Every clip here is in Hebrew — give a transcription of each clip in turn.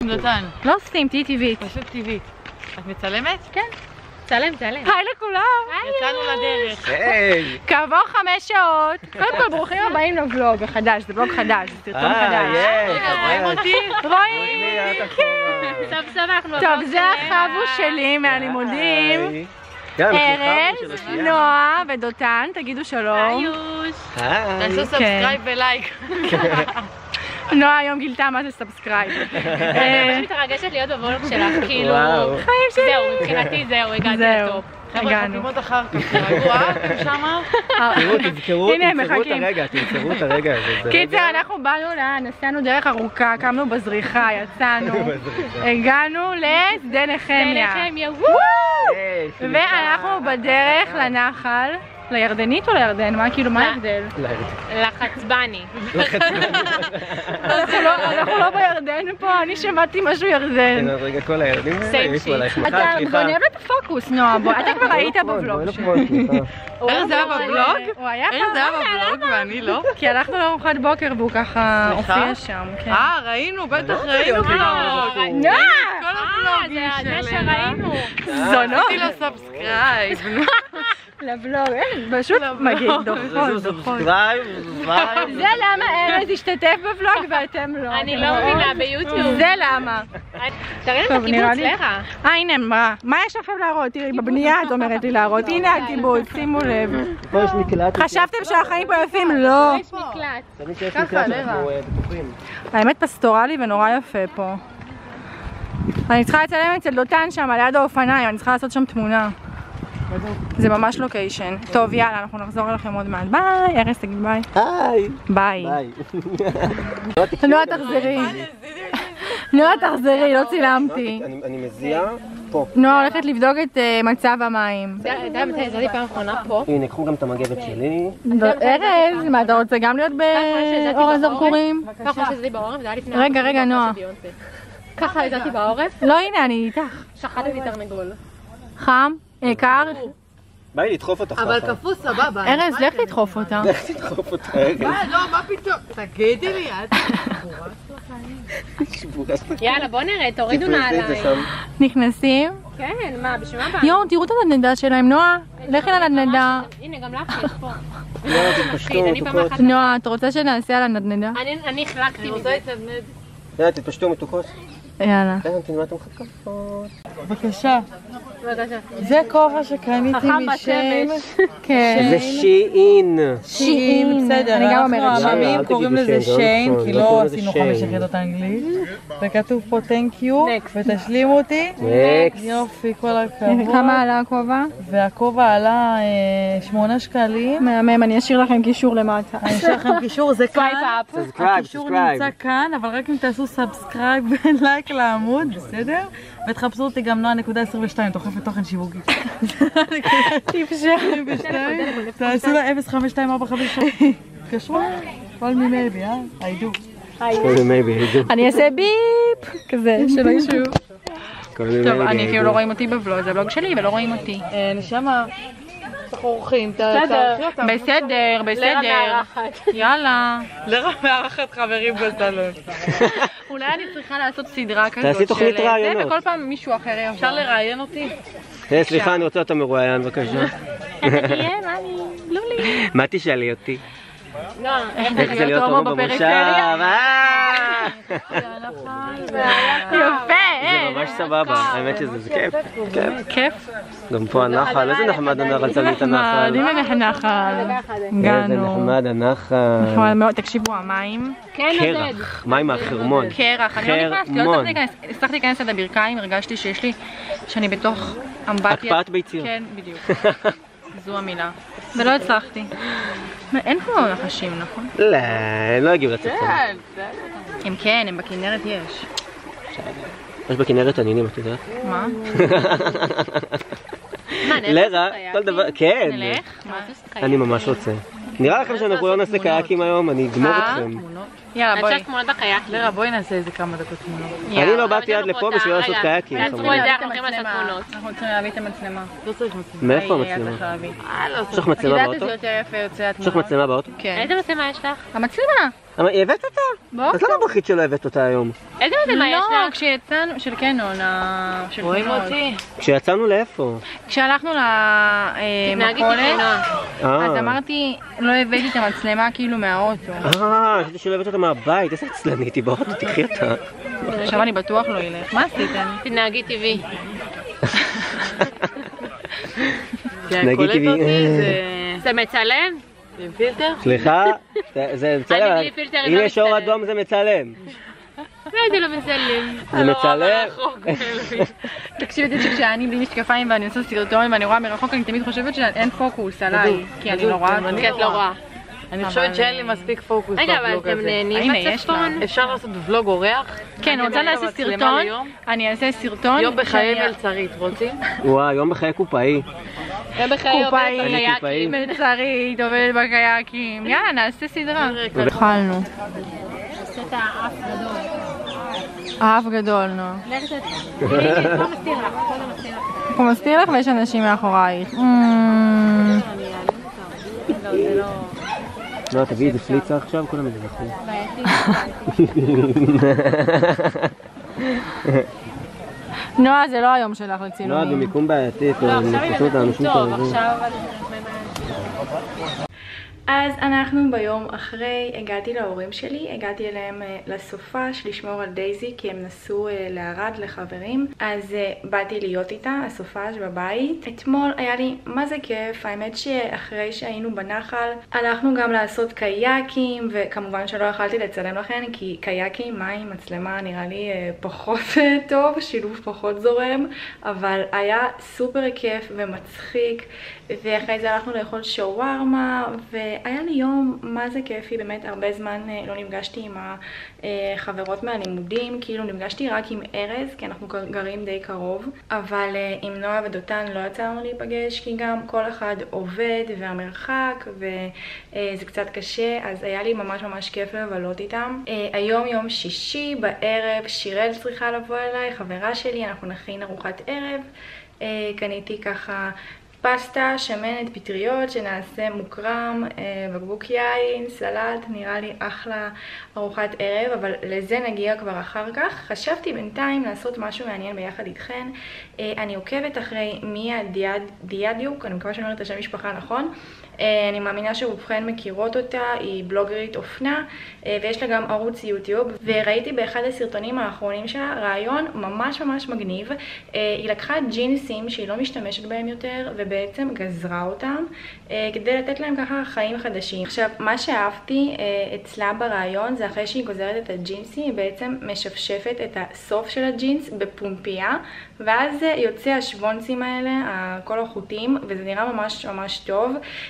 עם דותן. לא עושים, תהי טבעית. פשוט טבעית. את מצלמת? כן. צלם. היי לכולם. יצאנו לדרך. היי! כעבור 5 שעות. קודם כל, ברוכים הבאים לבלוג החדש. זה בלוג חדש, זה סרטון חדש. רגע, רואים אותי? רואים. סוף אנחנו טוב, זה החבו שלי מהלימודים. ארז, נועה ודותן, תגידו שלום. תעשו סאבסקרייב ולייק. נועה היום גילתה מה זה סאבסקרייב. אני מתרגשת להיות בוולוג שלך, כאילו... חיים שלי. זהו, מבחינתי זהו, הגעתי לטופ. חבר'ה, חתימות אחר כך, תרגעו, אתם שמה? תזכרו את הרגע הזה. קיצר, אנחנו באנו נסענו דרך ארוכה, קמנו בזריחה, יצאנו, הגענו לשדה נחמיה. ואנחנו בדרך לנחל. לירדנית או לירדן? מה כאילו, מה ההבדל? לחצבני. אנחנו לא בירדן פה, אני שמעתי משהו ירדן. רגע, כל הירדנים האלה, יש פה עלייך מחר, אתה סליחה. גונב את הפוקוס, נועה, אתה כבר היית בבלוג שלי. ארז היה בבלוג? הוא היה ארז היה בבלוג ואני לא? כי הלכנו לארוחת בוקר והוא ככה הופיע שם, כן. ראינו, בטח ראינו. נועה! כל הבלוגים זה שלנו. שראינו. זונות. עשיתי לו סאבסקרייב. לבלוג, פשוט מגיד, דוחות. זה למה ארז השתתף בבלוג ואתם לא. אני לא מבינה ביוטיוב. זה למה. תראי את טוב, נראה הקיבוץ, לי. לרה. הנה, מה יש לכם להראות? תראי, בבנייה את אומרת לי להראות. הנה הקיבוץ, שימו לב. פה יש מקלט. חשבתם שהחיים פה יפים? לא. יש מקלט. יש מקלט שאנחנו בטוחים. האמת פסטורלי ונורא יפה פה. אני צריכה לצלם אצל דותן שם, ליד האופניים, אני צריכה לעשות שם תמונה. זה ממש לוקיישן. טוב, יאללה, אנחנו נחזור אליכם עוד מעט. ביי, ארז, תגיד ביי. היי! ביי. ביי. נועה, תחזרי. נועה, תחזרי, לא צילמתי. אני מזיע פה. נועה הולכת לבדוק את מצב המים. אתה יודע מתי יצאתי פעם אחרונה פה? הנה, קחו גם את המגבת שלי. ארז, מה, אתה רוצה גם להיות באור הזרקורים? פעם אחרונה שיצאתי בעורף, זה היה לפני... רגע, נועה. ככה יצאתי בעורף, לא, הנה, אני איתך. שחטתי תרנגול. חם, קר. בא לי לדחוף אותך. אבל כפוס סבבה. ארז, לך תדחוף אותה. איך תדחוף אותך רגע? לא, מה פתאום? תגידי לי, את... יאללה, בוא נראה, תורידו נעליים. נכנסים. כן, מה, בשביל מה בא? יואו, תראו את הנדנדה שלהם, נועה. לכי על הנדנדה. הנה, גם לך יש פה. לא, תתפשטו מתוקות. נועה, את רוצה שנעשה על הנדנדה? אני החלקתי מזה. יאללה, תתפשטו מתוקות. יאללה. מה אתם מחכות? בבקשה. זה כובע שקניתי משם. כן. זה שיין. שיין, בסדר. אני גם אומרת אנחנו העממים אל קוראים תגידו לזה שיין, שיין, לא כי נכון, לא לא עשינו קוראים 5 לזה יחידות אנגלית. וכתוב פה thank you, ותשלימו אותי. נקסט. יופי, כל הכבוד. כמה עלה הכובע? והכובע עלה 8 שקלים. מהמם, אני אשאיר לכם קישור למטה. אני אשאיר לכם קישור, זה כאן. סאבסקרייב, הקישור נמצא כאן, אבל רק אם תעשו סאבסקרייב ולייק לעמוד, בסדר? ותחפשו אותי גם נועה.22, תוכפת תוכן שיווקי. תפשר. תעשו לה 05245. תתקשרו, כל מיני בי, I do. אני אעשה ביפ, כזה, שלא ישו. טוב, אני כאילו לא רואים אותי בבלוג, זה הבלוג שלי ולא רואים אותי. נשמה, צריך אורחים, תערכי אותם. בסדר. יאללה. לרה מארחת חברים בסלון. אולי אני צריכה לעשות סדרה כזאת תעשי תוכנית של זה, רעיונות. וכל פעם מישהו אחר יבוא. אפשר לראיין אותי? סליחה, אני רוצה אותה מרואיין, בבקשה. מה תשאלי אותי? איך זה להיות הומו במושב? יפה. זה ממש סבבה, האמת שזה כיף. כיף. גם פה הנחל, איזה נחמד הנחל, צלמי את הנחל. אם אין נחל. איזה נחמד הנחל. נחמד מאוד, תקשיבו, המים. קרח, מים מהחרמון. קרח, אני לא נכנסתי, לא הצלחתי להיכנס עד הברכיים, הרגשתי שאני בתוך אמבטיה. הקפאת ביציות. כן, בדיוק. זו המילה. ולא הצלחתי. אין פה נחשים, נכון? לא, הם לא הגיעו לצפון. אם כן, הם בכנרת יש. יש בכנרת עניינים, את יודעת? מה? לרה, כל דבר, כן. נלך? אני ממש רוצה. נראה לכם שאנחנו לא נעשה קייקים היום, אני אגמור אתכם. תמונות. יאללה, בואי. אני חושבת תמונות בקייקים. לרה, בואי נעשה איזה כמה דקות תמונות. אני לא באתי עד לפה בשביל לעשות קייקים. תעצרו את זה, אנחנו הולכים לעשות תמונות. אנחנו צריכים להביא את המצלמה. לא צריך מצלמה. מאיפה היי, המצלמה? את צריכה להביא. יש לך מצלמה יודעת באוטו? איזה יותר יפה יוצא יש לך התמונות. מצלמה באוטו? כן. איזה מצלמה יש לך? המצלמה. אבל היא הבאת אותה? אז למה בכית שלא הבאת אותה היום? איזה מצלמה יש לא, לך? כשיצאנו, של קנון, של רואים קנון. אותי? כשיצאנו לאיפה? כשהלכנו תתנהגי למכולת, תמונה. אז אמרתי, לא הבאתי את המצלמה כאילו מהאוטו. חשבתי שלא הבאת אותה מהבית, איזה עצלנית, היא באוטו, תקחי אותה. עכשיו אני בטוח לא ילך. מה עשיתם? תתנהגי טבעי. נגיד קולט טבעי. אותי, זה מצלם? עם פילטר? סליחה? זה מצלם, אני בלי פילטר, אם לא יש אור מצטלם. אדום זה מצלם. זה לא מצלם. זה מצלם? תקשיבי, שכשאני בלי משקפיים ואני עושה סרטון ואני רואה מרחוק, אני תמיד חושבת שאין פוקוס עליי, כי אני לא רואה. כי את לא רואה. אני חושבת שאין לי מספיק פוקוס רגע, אבל בבלוג אתם הזה. נהנים הנה, יש בצפון? אפשר לעשות ולוג אורח? כן, אני רוצה לעשות מצלמה סרטון, ליום? אני אעשה סרטון. יום בחיי שאני- מלצרית, רוצים? וואי, יום בחיי קופאי. הם בחיי קופאי, עובדת אני בקייקים. מלצרית, עובדת בקייקים. יאללה, נעשה סדרה. התחלנו. את האף גדול. האף גדול, נו. פה מסתיר לך, פה זה מסתיר לך. הוא מסתיר לך ויש אנשים מאחורייך. לא, תביאי איזה פליצה עכשיו, כולם יזרחו. נועה, זה לא היום שלך לא, לצילומים. במיקום בעייתי, עכשיו אם נכנסו את אתה האנשים טוב, טובים. עכשיו... אז אנחנו ביום אחרי הגעתי להורים שלי, הגעתי אליהם לסופש לשמור על דייזי כי הם נסעו לערד לחברים, אז באתי להיות איתה, הסופש בבית. אתמול היה לי מה זה כיף, האמת שאחרי שהיינו בנחל הלכנו גם לעשות קייקים, וכמובן שלא יכלתי לצלם לכן כי קייקים, מים, מצלמה נראה לי פחות טוב, שילוב פחות זורם, אבל היה סופר כיף ומצחיק, ואחרי זה הלכנו לאכול שווארמה, והיה לי יום מה זה כיפי, באמת הרבה זמן לא נפגשתי עם החברות מהלימודים, כאילו נפגשתי רק עם ארז, כי אנחנו גרים די קרוב, אבל עם נועה ודותן לא יצא לנו להיפגש, כי גם כל אחד עובד והמרחק, וזה קצת קשה, אז היה לי ממש ממש כיף לבלות איתם. היום יום שישי בערב, שירל צריכה לבוא אליי, חברה שלי, אנחנו נכין ארוחת ערב, קניתי ככה פסטה, שמנת, פטריות, שנעשה מוקרם, בקבוק יין, סלט, נראה לי אחלה ארוחת ערב, אבל לזה נגיע כבר אחר כך. חשבתי בינתיים לעשות משהו מעניין ביחד איתכן. אני עוקבת אחרי מיה דיאדיוק, אני מקווה שאני אומרת את השם משפחה נכון. אני מאמינה שרובכן מכירות אותה, היא בלוגרית אופנה, ויש לה גם ערוץ יוטיוב, וראיתי באחד הסרטונים האחרונים שלה רעיון ממש ממש מגניב. היא לקחה ג'ינסים שהיא לא משתמשת בהם יותר, ובעצם גזרה אותם, כדי לתת להם ככה חיים חדשים. עכשיו, מה שאהבתי אצלה ברעיון, זה אחרי שהיא גוזרת את הג'ינסים, היא בעצם משפשפת את הסוף של הג'ינס בפומפייה, ואז יוצא השוונצים האלה, כל החוטים, וזה נראה ממש ממש טוב.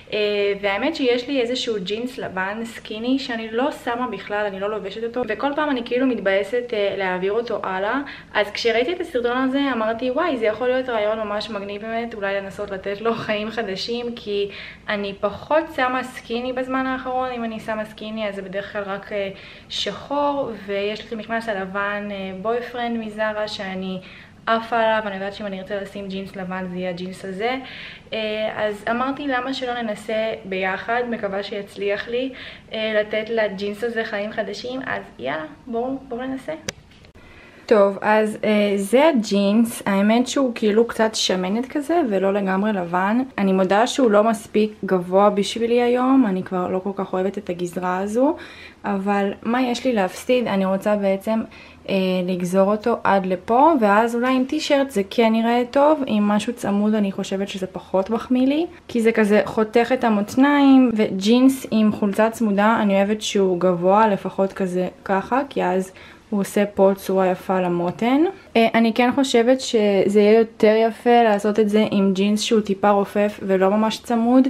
והאמת שיש לי איזשהו ג'ינס לבן סקיני שאני לא שמה בכלל, אני לא לובשת אותו, וכל פעם אני כאילו מתבאסת להעביר אותו הלאה. אז כשראיתי את הסרטון הזה אמרתי וואי, זה יכול להיות רעיון ממש מגניב באמת, אולי לנסות לתת לו חיים חדשים, כי אני פחות שמה סקיני בזמן האחרון. אם אני שמה סקיני אז זה בדרך כלל רק שחור, ויש לי מכנס הלבן בויפרנד מזרה שאני עפה עליו, אני יודעת שאם אני ארצה לשים ג'ינס לבן זה יהיה הג'ינס הזה. אז אמרתי למה שלא ננסה ביחד, מקווה שיצליח לי לתת לג'ינס הזה חיים חדשים, אז יאללה, בואו ננסה. טוב, אז זה הג'ינס, האמת שהוא כאילו קצת שמנת כזה ולא לגמרי לבן. אני מודה שהוא לא מספיק גבוה בשבילי היום, אני כבר לא כל כך אוהבת את הגזרה הזו, אבל מה יש לי להפסיד? אני רוצה בעצם לגזור אותו עד לפה, ואז אולי עם טישרט זה כן נראה טוב, עם משהו צמוד אני חושבת שזה פחות מחמיא לי, כי זה כזה חותך את המותניים, וג'ינס עם חולצה צמודה אני אוהבת שהוא גבוה, לפחות כזה ככה, כי אז הוא עושה פה צורה יפה למותן. אני כן חושבת שזה יהיה יותר יפה לעשות את זה עם ג'ינס שהוא טיפה רופף ולא ממש צמוד.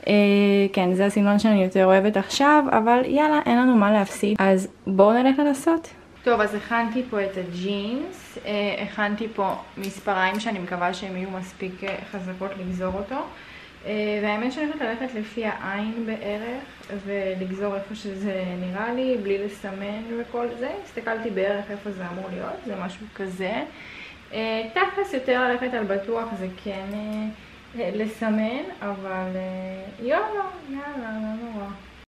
כן, זה הסגנון שאני יותר אוהבת עכשיו, אבל יאללה, אין לנו מה להפסיד. אז בואו נלך לנסות. טוב, אז הכנתי פה את הג'ינס, הכנתי פה מספריים שאני מקווה שהם יהיו מספיק חזקות לגזור אותו. והאמת שאני הולכת ללכת לפי העין בערך ולגזור איפה שזה נראה לי בלי לסמן וכל זה. הסתכלתי בערך איפה זה אמור להיות, זה משהו כזה. תכלס יותר ללכת על בטוח זה כן לסמן, אבל יאללה, לא נורא.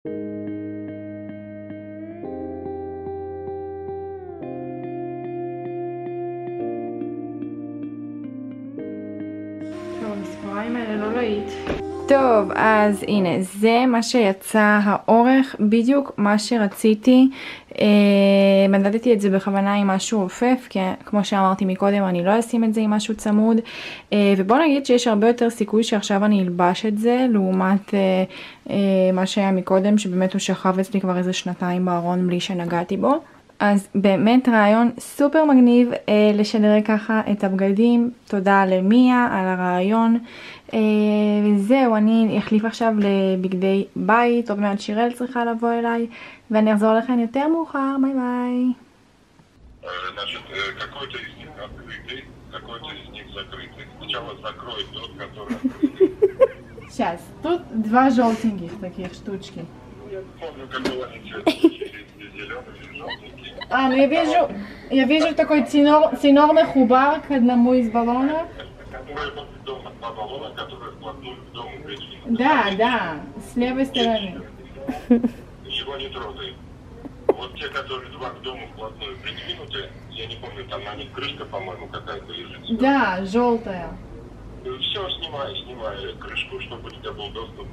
המספריים האלה לא להיט. טוב, אז הנה, זה מה שיצא האורך, בדיוק מה שרציתי. מדדתי את זה בכוונה עם משהו עופף, כי כמו שאמרתי מקודם, אני לא אשים את זה עם משהו צמוד. ובוא נגיד שיש הרבה יותר סיכוי שעכשיו אני אלבש את זה, לעומת מה שהיה מקודם, שבאמת הוא שכב אצלי כבר איזה שנתיים בארון בלי שנגעתי בו. אז באמת רעיון סופר מגניב לשדרג ככה את הבגדים. תודה למיה על הרעיון. וזהו, אני אחליף עכשיו לבגדי בית, עוד מעט שירל צריכה לבוא אליי, ואני אחזור לכם יותר מאוחר. ביי ביי. Значит, какой-то из них открытый, какой-то из них закрытый. Сначала закроет тот, который открытый. Сейчас, тут два желтеньких таких штучки. Я помню, как была зеленый, желтенький. Я вижу такой цинор מחובר кадному из баллона. Который дома, два баллона, которые вплотную к дому придвинуты. Да, с левой стороны. Его не трогай. Вот те, которые два к дому вплотную придвинуты, я не помню, там на них крышка, по-моему, какая-то лежит. Да, желтая. Все, снимай крышку, чтобы у тебя был доступ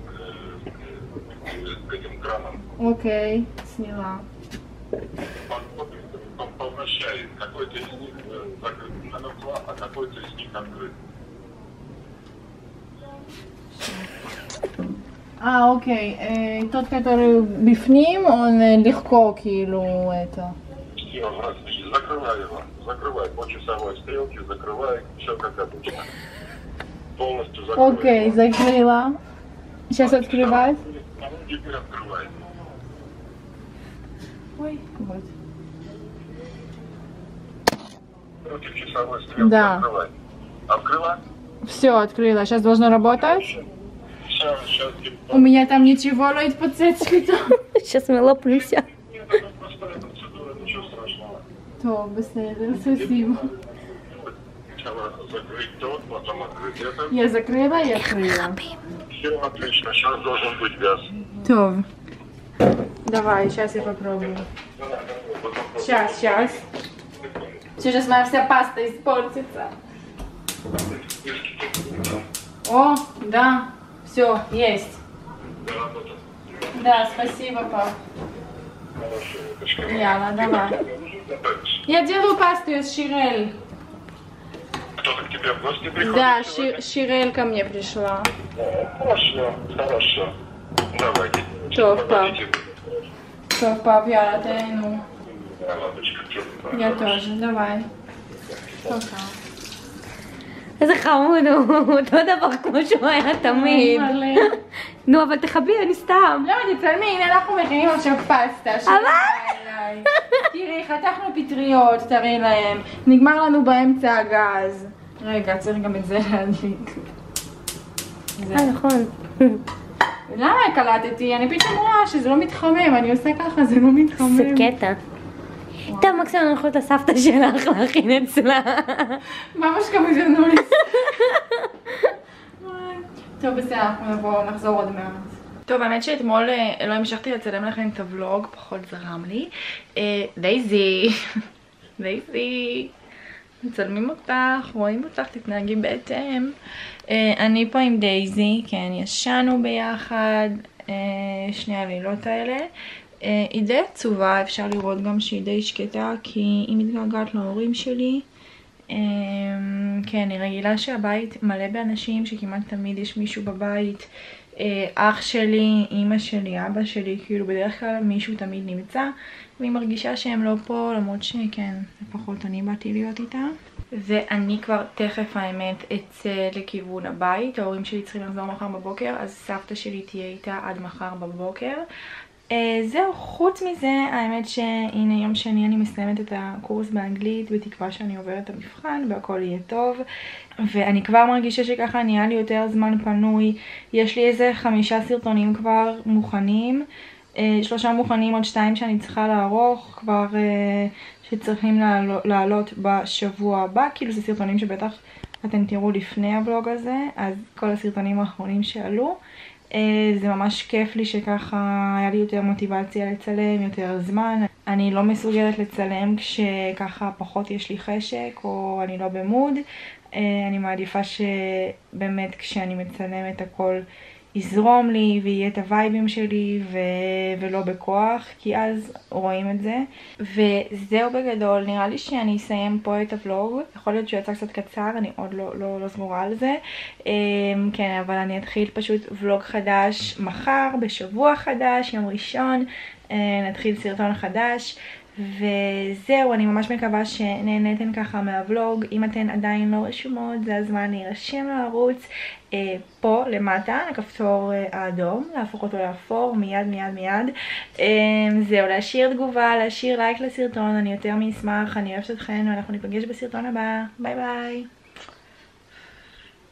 к этим кранам. Окей, сняла. Повращай, какой-то из них закрыт номер 2, а какой-то из них открыт. окей. Тот, который בפנים, он легко, כאילו, это. Все, закрывай его. Закрывай по часовой стрелке, закрывай, все как обычно. Полностью закрывай. Окей, закрыла. Сейчас открывать. Теперь открывай. Ой, вот. Против часовой стрелки Да. открывай. Открыла? Все, открыла. Сейчас должно работать. Сейчас. У меня там ничего не отпоцец. Сейчас мы лопнемся. Нет, это простая процедура, ничего страшного. То, быстрее, спасибо. Сначала закрыть тот, потом открыть этот. Я закрыла и открыла. Все отлично, сейчас должен быть газ. То. Давай, сейчас я попробую. Сейчас. Сейчас моя вся паста испортится. О, да. Все, есть. Да, спасибо, пап. Яла, давай. Я делаю пасту из Ширель. Кто-то к тебе в гости приходит? Да, сегодня? Ширель ко мне пришла. Хорошо. Давайте. Что, пап? Погодите. Что, пап, я ну. Лампочка, что? Я тоже, давай. Пока. איזה חמוד הוא, אותו דבר כמו שהוא היה תמיד. נו, אבל תחבי, אני סתם. לא, תצלמי, הנה אנחנו מכינים עכשיו פסטה. תראי, חתכנו פטריות, תראי להם. נגמר לנו באמצע הגז. רגע, צריך גם את זה להדליק. נכון. למה קלטתי? אני פתאום רואה שזה לא מתחמם, אני עושה ככה, זה לא מתחמם. זה קטע. טוב, מקסימום אני יכולת לסבתא שלך להכין אצלה. ממש כמה ג'נוליס. טוב, בסדר, אנחנו נחזור עוד מעט. טוב, האמת שאתמול לא המשכתי לצלם לכם את הוולוג, פחות זרם לי. דייזי, מצלמים אותך, רואים אותך, תתנהגי בהתאם. אני פה עם דייזי, כן, ישנו ביחד שני הלילות האלה. היא די עצובה, אפשר לראות גם שהיא די שקטה, כי היא מתגעגעת להורים שלי. כן, היא רגילה שהבית מלא באנשים, שכמעט תמיד יש מישהו בבית. אח שלי, אמא שלי, אבא שלי, כאילו בדרך כלל מישהו תמיד נמצא, והיא מרגישה שהם לא פה, למרות שכן, לפחות אני באתי להיות איתה. ואני כבר תכף האמת אצא לכיוון הבית, ההורים שלי צריכים לחזור מחר בבוקר, אז סבתא שלי תהיה איתה עד מחר בבוקר. זהו, חוץ מזה, האמת שהנה יום שני אני מסיימת את הקורס באנגלית, בתקווה שאני עוברת את המבחן והכל יהיה טוב. ואני כבר מרגישה שככה נהיה לי יותר זמן פנוי. יש לי איזה 5 סרטונים כבר מוכנים, 3 מוכנים, עוד 2 שאני צריכה לערוך כבר שצריכים לעלות בשבוע הבא. כאילו זה סרטונים שבטח אתם תראו לפני הבלוג הזה, אז כל הסרטונים האחרונים שעלו. זה ממש כיף לי שככה היה לי יותר מוטיבציה לצלם, יותר זמן. אני לא מסוגלת לצלם כשככה פחות יש לי חשק או אני לא במוד. אני מעדיפה שבאמת כשאני מצלמת הכל יזרום לי ויהיה את הווייבים שלי ולא בכוח, כי אז רואים את זה. וזהו בגדול, נראה לי שאני אסיים פה את הוולוג. יכול להיות שהוא יצא קצת קצר, אני עוד לא סגורה על זה. כן, אבל אני אתחיל פשוט וולוג חדש מחר, בשבוע חדש, יום ראשון, נתחיל סרטון חדש. וזהו, אני ממש מקווה שנהנתן ככה מהוולוג. אם אתן עדיין לא רשומות, זה הזמן להירשם לערוץ פה למטה, הכפתור האדום, להפוך אותו לאפור מיד מיד מיד. זהו, להשאיר תגובה, להשאיר לייק לסרטון, אני יותר מאשמח, אני אוהבת אתכן ואנחנו ניפגש בסרטון הבא. ביי ביי.